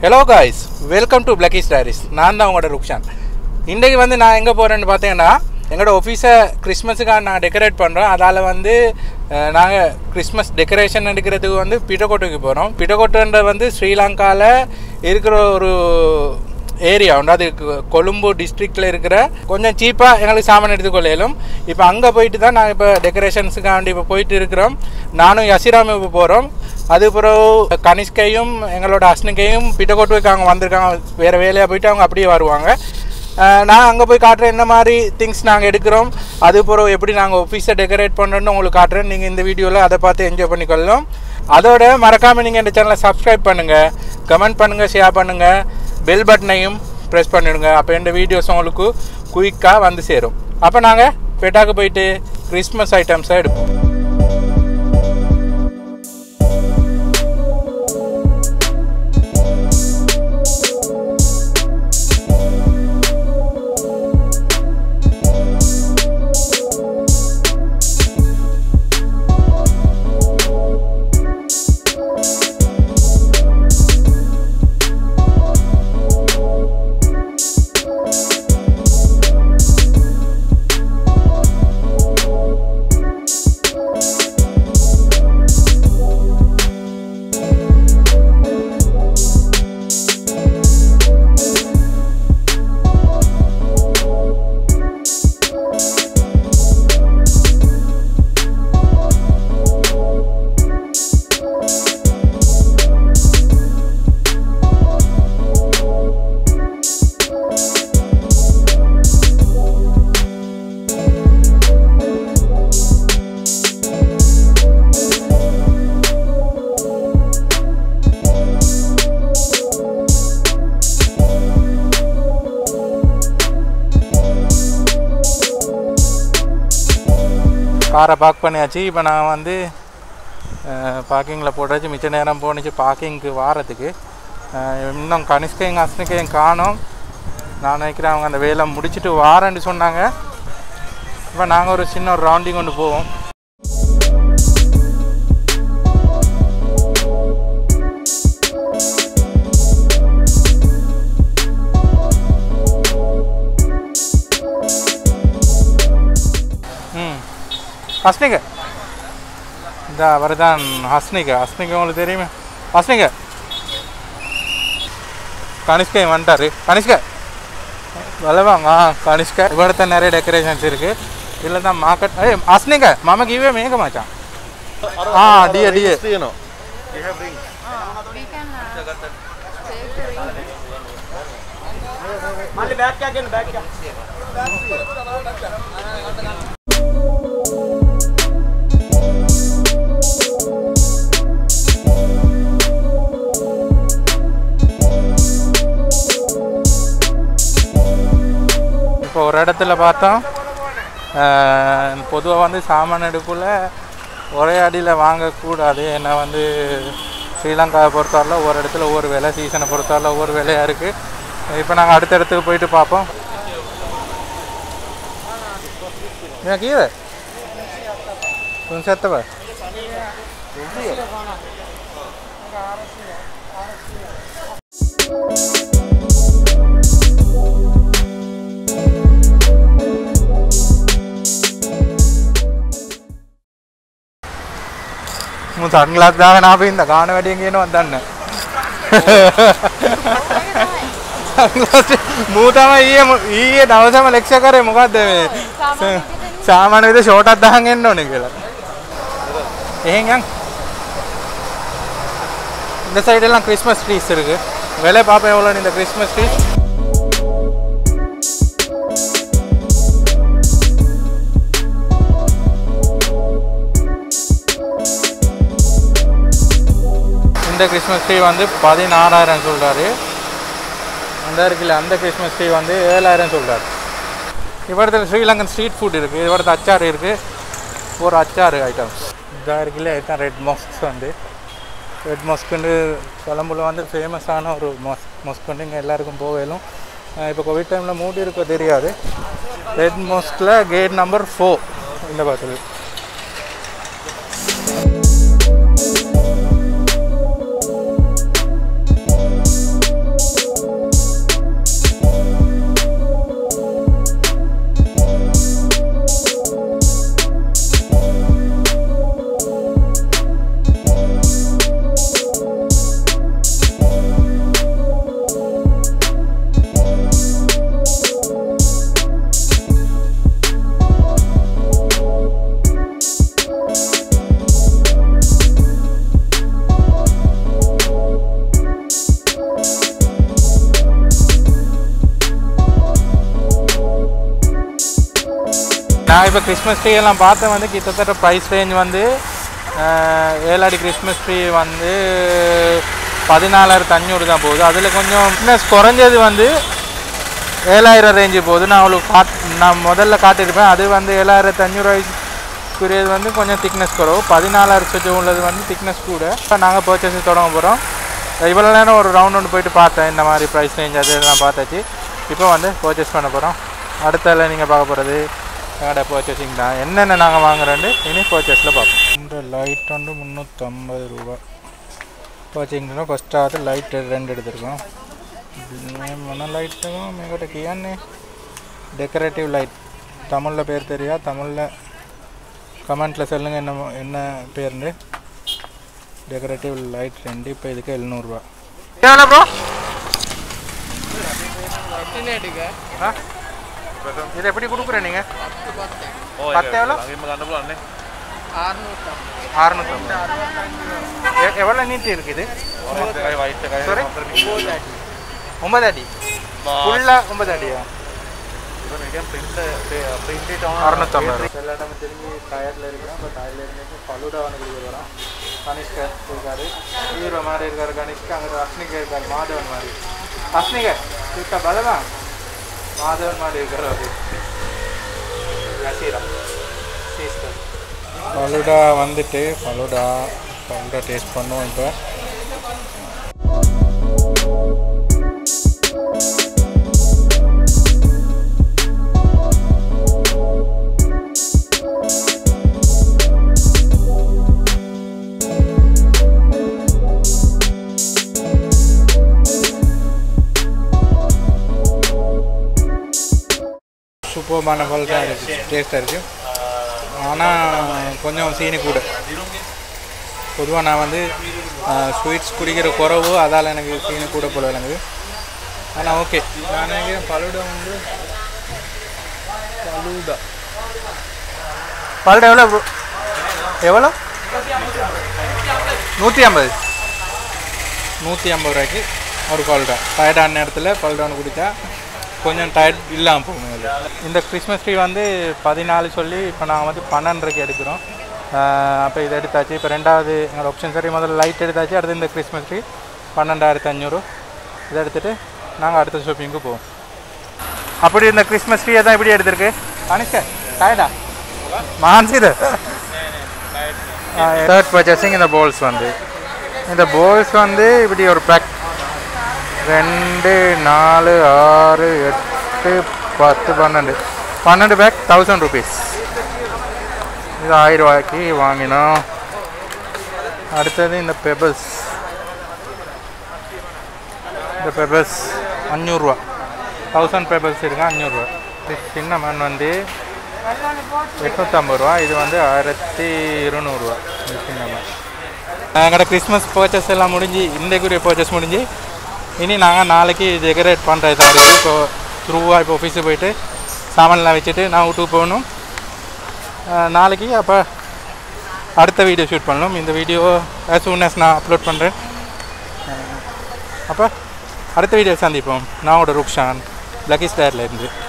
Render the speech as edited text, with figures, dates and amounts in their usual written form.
Hello guys, welcome to Blacky's Diaries. நான் தான் உங்களோட ருக்ஷான். இன்றைக்கு வந்து நான் எங்கே போகிறேன்னு பார்த்தீங்கன்னா எங்களோட ஆஃபீஸை கிறிஸ்மஸுக்காக நாங்கள் டெக்கரேட் பண்ணுறோம். அதால் வந்து நாங்கள் கிறிஸ்மஸ் டெக்கரேஷன் எடுக்கிறதுக்கு வந்து பிட்டகோட்டுக்கு போகிறோம். பிட்டகோட்டுன்றது வந்து ஸ்ரீலங்காவில் இருக்கிற ஒரு ஏரியா உண்டு. அது கொழும்பு டிஸ்ட்ரிக்டில் இருக்கிற கொஞ்சம் சீப்பாக எங்களுக்கு சாமான் எடுத்துக்கொள்ளையிலும். இப்போ அங்கே போயிட்டு தான் நாங்கள் இப்போ டெக்கரேஷன்ஸுக்காண்டி இப்போ போயிட்டு இருக்கிறோம். நானும் யசிராமும் இப்போ போகிறோம். அதுக்கப்புறம் கனிஷ்கையும் எங்களோட அஸ்னிகையும் பிட்டகோட்டுக்கு அங்கே வந்திருக்காங்க. வேறு வேலையாக போயிட்டு அவங்க அப்படியே வருவாங்க. நான் அங்கே போய் காட்டுறேன் என்ன மாதிரி திங்ஸ் நாங்கள் எடுக்கிறோம். அதுக்கப்புறம் எப்படி நாங்கள் ஆஃபீஸை டெக்கரேட் பண்ணுறோன்னு உங்களுக்கு காட்டுறேன். நீங்கள் இந்த வீடியோவில் அதை பார்த்து என்ஜாய் பண்ணிக்கொள்ளலாம். அதோட மறக்காமல் நீங்கள் இந்த சேனலை சப்ஸ்கிரைப் பண்ணுங்கள், கமெண்ட் பண்ணுங்கள், ஷேர் பண்ணுங்கள், பெல் பட்டனையும் ப்ரெஸ் பண்ணிவிடுங்க. அப்போ இந்த வீடியோஸ் உங்களுக்கு குயிக்காக வந்து சேரும். அப்போ நாங்கள் பெட்டாக்கு போயிட்டு கிறிஸ்மஸ் ஐட்டம்ஸாக எடுப்போம். காரை பார்க் பண்ணியாச்சு. இப்போ நான் வந்து பார்க்கிங்கில் போட்டாச்சு. மிச்ச நேரம் போணுச்சு பார்க்கிங்க்கு வாரத்துக்கு. இன்னும் கனிஷ்கையும் அஸ்னிகையும் காணோம். நான் நினைக்கிறேன் அவங்க அந்த வேலை முடிச்சுட்டு வாரேன்னு சொன்னாங்க. இப்போ நாங்கள் ஒரு சின்ன ஒரு ரவுண்டிங் கொண்டு போவோம். ஹஸ்னிகா இந்த அவர் தான் ஹஸ்னிகா உங்களுக்கு தெரியுமே. ஹஸ்னிகா கனிஷ்கை வந்துட்டார். கனிஷ்கா வளவாங்க. கனிஷ்கா இவ்வளோ நிறைய டெக்கரேஷன்ஸ் இருக்குது. இல்லை தான் மார்க்கெட். ஹஸ்னிகா மாமாக்கு இவே மேக மாச்சான். டிய டிய இப்போ ஒரு இடத்துல பார்த்தோம். பொதுவாக வந்து சாமான் எடுக்குள்ள ஒரே அடியில் வாங்கக்கூடாது. ஏன்னா வந்து ஸ்ரீலங்காவை பொறுத்தவரையில் ஒவ்வொரு இடத்துல ஒவ்வொரு வேலை, சீசனை பொறுத்தவரையில் ஒவ்வொரு வேலையாக இருக்குது. இப்போ நாங்கள் அடுத்த இடத்துக்கு போயிட்டு பார்ப்போம். எனக்கு இது கொஞ்சம் சேர்த்தவ සන්ග්ලාස් දාගෙන ආපේ ඉඳ ගාන වැඩියෙන් කියනවා දන්න. සන්ග්ලාස් මූ තමයි ඊයේ දවසම ලෙක්චර් කරේ මොකද්ද මේ සාමාන්‍ය විදිහට ෂෝට් එකක් දාගෙන එන්න ඕනේ කියලා. එහෙන් යන්. இந்த சைடு எல்லாம் கிறிஸ்மஸ் ட்ரீஸ் இருக்கு. வேலை பாப்பா எவ்வளோ இந்த கிறிஸ்மஸ் ட்ரீஸ். இந்த கிறிஸ்மஸ் ட்ரீ வந்து 16,000 சொல்கிறாரு. அந்த இருக்குல்ல அந்த கிறிஸ்மஸ் ட்ரீ வந்து 7,000 சொல்கிறார். இவரத்தில் ஸ்ரீலங்கன் ஸ்ட்ரீட் ஃபுட் இருக்குது. இவரது அச்சார் இருக்குது. ஒரு அச்சார் ஐட்டம்ஸ் இதாக இருக்குல்ல. இதுதான் ரெட் மாஸ்க். வந்து ரெட் மாஸ்க்குன்னு கொழம்புல வந்து ஃபேமஸான ஒரு மாஸ்க் வந்து இங்கே எல்லாருக்கும் போகலும். இப்போ கோவிட் டைமில் மூடி இருக்க தெரியாது. ரெட் மாஸ்கில் கேட் நம்பர் 4 இந்த பார்த்துக்கு. நான் இப்போ கிறிஸ்மஸ் ட்ரீ எல்லாம் பார்த்தேன் வந்து கிட்டத்தட்ட ப்ரைஸ் ரேஞ்ச் வந்து 7 அடி கிறிஸ்மஸ் ட்ரீ வந்து 14,500 தான் போகுது. அதில் கொஞ்சம் திக்னஸ் குறைஞ்சது வந்து 7,000 ரேஞ்சு போகுது. நான் அவளுக்கு நான் முதல்ல காட்டியிருப்பேன். அது வந்து 7,500 வந்து கொஞ்சம் திக்னஸ் குறவு. 14,000 சுற்றி உள்ளது வந்து திக்னஸ் கூட. இப்போ நாங்கள் பர்ச்சேஸ் தொடங்க போகிறோம். இவ்வளோ நேரம் ஒரு ரவுண்ட் ஒன்று போயிட்டு பார்த்தேன் இந்த மாதிரி ப்ரைஸ் ரேஞ்ச் அதெல்லாம் பார்த்தாச்சு. இப்போ வந்து பர்ச்சேஸ் பண்ண போகிறோம். அடுத்தால நீங்கள் பார்க்க போகிறது எங்களோட பர்ச்சேசிங் தான். என்னென்ன நாங்கள் வாங்குறோன்னு இனி பர்ச்சேஸில் பார்ப்போம். இந்த லைட் வந்து 350 ரூபா பர்ச்சேசிங்னா ஃபஸ்ட்டாவது லைட் 2 எடுத்துருக்கோம். லைட்டுக்கும் எங்கிட்ட கியான்னு டெக்கரேட்டிவ் லைட் தமிழில் பேர் தெரியா? தமிழில் கமெண்ட்டில் சொல்லுங்கள் என்ன பேருன்னு. டெக்கரேட்டிவ் லைட் 2 இப்போ இதுக்கு 700 ரூபா. ப்ரோ இது எப்படி கொடுக்குறேன் நீங்கள்? 10 எவ்வளோ? 650. எவ்வளோ நீட்டி இருக்குது? 9 அடி ஃபுல்லாக 9 அடியா? 650. எல்லா இடமும் திரும்பி டயர்டில் இருக்கிறோம். இப்போ டயர்டில் இருந்து பலுடா வந்து கொடுக்க வரோம். கனிஷ்கர் இருக்காரு, ஹீரோ மாதிரி இருக்காரு கனிஷ்கர். அங்கே அஸ்னிகர் இருக்காரு, மாதவன் மாதிரி. அஸ்னிகர் இருக்கா பலவா? மாதவன் மாதிரி இருக்கிற அது நசீரா டேஸ்டர். பலுடா வந்துட்டு பலுடா டேஸ்ட் பண்ணுவோம். இப்போ சூப்பர்மான பல்காக இருக்குது, டேஸ்ட்டாக இருக்குது. ஆனால் கொஞ்சம் சீனி கூட. பொதுவாக நான் வந்து ஸ்வீட்ஸ் குடிக்கிற குறவு, அதால் எனக்கு சீனி கூட போல எனக்கு. ஆனால் ஓகே, நான் நினைக்கிறேன் பலுடா வந்து பலுடா எவ்வளோ? எவ்வளோ? 150 ரூபாய்க்கு ஒரு பலுடா. டயர்டான நேரத்தில் பலுடான்னு குடித்தா கொஞ்சம் டயர்ட் இல்லாமல் போகணும். இந்த கிறிஸ்மஸ் ட்ரீ வந்து 14 சொல்லி இப்போ நாங்கள் வந்து 12க்கு எடுக்கிறோம். அப்போ இதை எடுத்தாச்சு. இப்போ ரெண்டாவது எங்களோட ஆப்ஷன் சரி, முதல்ல லைட் எடுத்தாச்சு. அடுத்து இந்த கிறிஸ்மஸ் ட்ரீ 12,500. இதை எடுத்துகிட்டு நாங்கள் அடுத்த ஷாப்பிங்க்கு போவோம். அப்படி இந்த கிறிஸ்மஸ் ட்ரீயை தான் இப்படி எடுத்திருக்கு. அனிஷ்கா டயர்டா மான்சிது. தேர்ட் பர்ச்சேசிங் இந்த போல்ஸ் வந்து இப்படி ஒரு பேக் 2 4 6 8 10 12 பேக் 1000 rupees. இது 1000 ரூபாய்க்கு வாங்கினோம். அடுத்தது இந்த பெபிள்ஸ் 500 ரூபா. 1000 பெபிள்ஸ் இருக்குங்க, 500 ரூபா. சின்ன மண் வந்து 850 ரூபா. இது வந்து 1200 ரூபா. சின்ன மண். எங்களோட கிறிஸ்மஸ் பர்ச்சேஸ் எல்லாம் முடிஞ்சு, இன்றைக்குரிய பர்ச்சேஸ் முடிஞ்சு, இனி நாங்கள் நாளைக்கு டெக்கரேட் பண்ணுறது தான் இருக்குது. இப்போ த்ரூவாக இப்போ ஆஃபீஸுக்கு போயிட்டு சாமான்லாம் வச்சுட்டு நான் வீட்டுக்கு போகணும் நாளைக்கு. அப்போ அடுத்த வீடியோ ஷூட் பண்ணணும். இந்த வீடியோ as soon as நான் அப்லோட் பண்ணுறேன். அப்போ அடுத்த வீடியோ சந்திப்போம். நான் உங்களோட ருக்ஷான், பிளாக்கி ஸ்டார்லேருந்து.